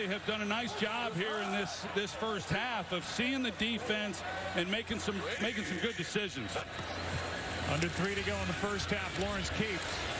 they have done a nice job here in this first half of seeing the defense and making some good decisions. Under 3 to go in the first half. Lawrence keeps.